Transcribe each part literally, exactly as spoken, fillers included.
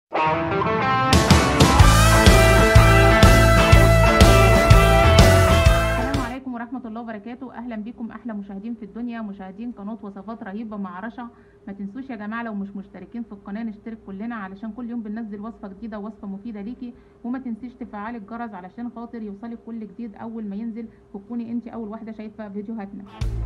السلام عليكم ورحمة الله وبركاته. اهلا بكم احلى مشاهدين في الدنيا، مشاهدين قناة وصفات رهيبة مع رشا. ما تنسوش يا جماعة لو مش مشتركين في القناة نشترك كلنا علشان كل يوم بننزل وصفة جديدة ووصفة مفيدة ليكي. وما تنسيش تفعلي الجرس علشان خاطر يوصلك كل جديد اول ما ينزل وتكوني انت اول واحدة شايفة فيديوهاتنا.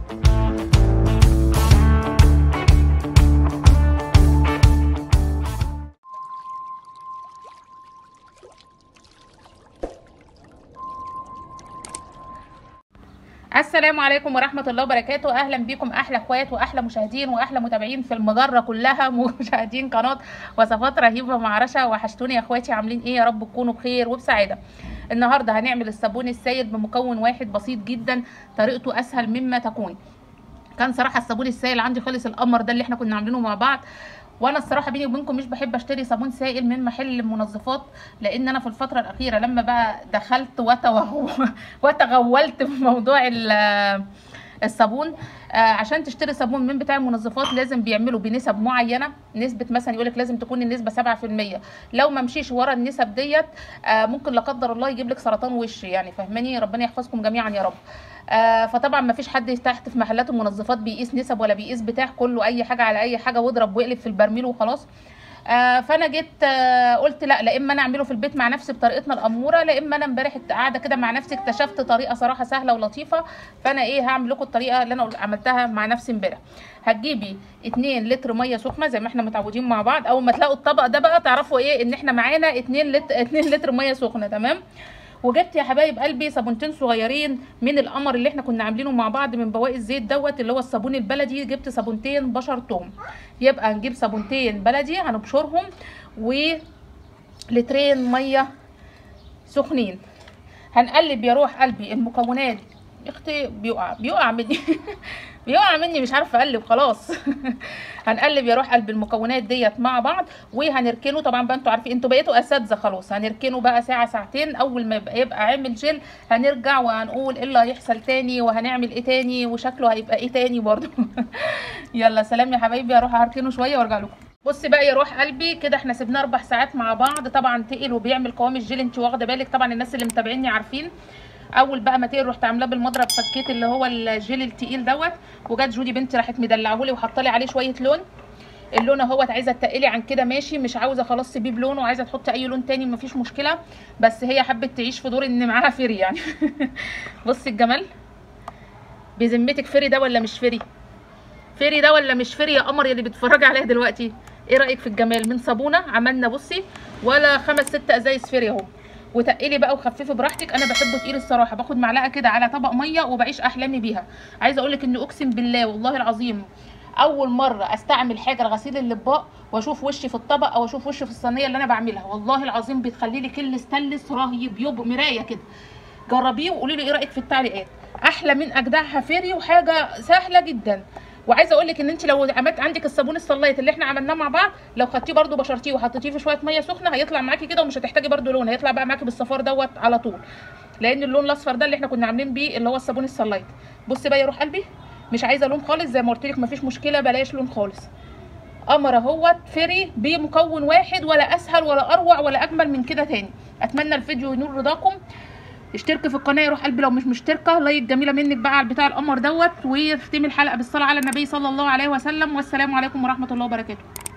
السلام عليكم ورحمة الله وبركاته. اهلا بكم احلى اخوات واحلى مشاهدين واحلى متابعين في المجرة كلها، مشاهدين قناة وصفات رهيبة مع رشا. وحشتوني يا اخواتي، عاملين ايه؟ يا رب تكونوا بخير وبسعادة. النهاردة هنعمل الصابون السائل بمكون واحد بسيط جدا، طريقته اسهل مما تكون. كان صراحة الصابون السائل عندي خلص، القمر ده اللي احنا كنا عاملينه مع بعض. وانا الصراحه بيني وبينكم مش بحب اشتري صابون سائل من محل منظفات، لان انا في الفتره الاخيره لما بقى دخلت وتغولت في موضوع الصابون. آه عشان تشتري صابون من بتاع المنظفات لازم بيعملوا بنسب معينه، نسبه مثلا يقولك لازم تكون النسبه سبعة في المية. لو ما مشيش ورا النسب ديت آه ممكن لا قدر الله يجيب لك سرطان وش، يعني فاهماني؟ ربنا يحفظكم جميعا يا رب. آه فطبعا ما فيش حد تحت في محلات المنظفات بيقيس نسب ولا بيقيس بتاع، كله اي حاجه على اي حاجه واضرب واقلب في البرميل وخلاص. آه فانا جيت آه قلت لا، لا اما انا اعمله في البيت مع نفسي بطريقتنا الاموره، لا اما انا امبارح قاعده كده مع نفسي اكتشفت طريقه صراحه سهله ولطيفه. فانا ايه هعمل لكم الطريقه اللي انا عملتها مع نفسي امبارح. هتجيبي اتنين لتر ميه سخنه زي ما احنا متعودين مع بعض. اول ما تلاقوا الطبق ده بقى تعرفوا ايه ان احنا معانا اتنين لتر اتنين لتر ميه سخنه، تمام. وجبت يا حبايب قلبي صابونتين صغيرين من القمر اللي احنا كنا عاملينه مع بعض من بواقي الزيت دوت اللي هو الصابون البلدي. جبت صابونتين بشرتهم، يبقى نجيب صابونتين بلدي هنبشرهم ولترين ميه سخنين. هنقلب يا روح قلبي المكونات. اختي بيقع بيقع مني بيقع مني مش عارفه اقلب خلاص هنقلب يا روح قلب المكونات ديت مع بعض وهنركنه. طبعا بقى انتوا عارفين، انتوا بقيتوا اساتذه خلاص. هنركنه بقى ساعه ساعتين، اول ما يبقى, يبقى عامل جل هنرجع وهنقول ايه اللي هيحصل تاني وهنعمل ايه تاني وشكله هيبقى ايه تاني برضه يلا سلام يا حبايبي، هروح هركنه شويه وارجع لكم. بصي بقى يا روح قلبي، كده احنا سيبناه اربع ساعات مع بعض. طبعا تقل وبيعمل قوام الجيل، انت واخده بالك طبعا، الناس اللي متابعيني عارفين. اول بقى ما تقل رحت عاملاه بالمضرب، فكيت اللي هو الجيل التقيل دوت. وجت جودي بنتي راحت مدلعهولي وحاطه لي عليه شويه لون. اللون اهوت، عايزه تقلي عن كده ماشي، مش عاوزه خلاص سيبيه بلونه، وعايزه تحطي اي لون تاني مفيش مشكله، بس هي حبت تعيش في دور ان معاها فري يعني بصي الجمال، بذمتك فري ده ولا مش فري؟ فري ده ولا مش فري يا قمر يا اللي بتتفرجي عليها دلوقتي؟ ايه رايك في الجمال؟ من صابونه عملنا بصي ولا خمس ست ازايز فري اهو. وتقلي بقى وخففي براحتك. انا بحبه تقيل الصراحه، باخد معلقه كده على طبق ميه وبعيش احلامي بيها. عايزه اقول لك ان اقسم بالله والله العظيم اول مره استعمل حاجه لغسيل الاطباق واشوف وشي في الطبق او اشوف وشي في الصينيه اللي انا بعملها، والله العظيم بتخلي لي كل استلس رهيب، يبقى مرايه كده. جربيه وقولي لي ايه رايك في التعليقات. احلى من اجدعها فري وحاجه سهله جدا. وعايزه اقول لك ان انت لو عملت عندك الصابون الصلايت اللي احنا عملناه مع بعض، لو خدتيه برده بشرتيه وحطيتيه في شويه ميه سخنه هيطلع معاكي كده، ومش هتحتاجي برده لون، هيطلع بقى معاكي بالصفار دوت على طول، لان اللون الاصفر ده اللي احنا كنا عاملين بيه اللي هو الصابون الصلايت. بصي بقى يا روح قلبي، مش عايزه لون خالص زي ما قلت لك، مفيش مشكله بلاش لون خالص. قمر اهوت فري بمكون واحد، ولا اسهل ولا اروع ولا اجمل من كده تاني. اتمنى الفيديو ينور رضاكم. اشتركي في القناه يا روح قلبي لو مش مشتركه، لايك جميله منك بقى على بتاع القمر دوت، وختمي الحلقه بالصلاه على النبي صلى الله عليه وسلم. والسلام عليكم ورحمه الله وبركاته.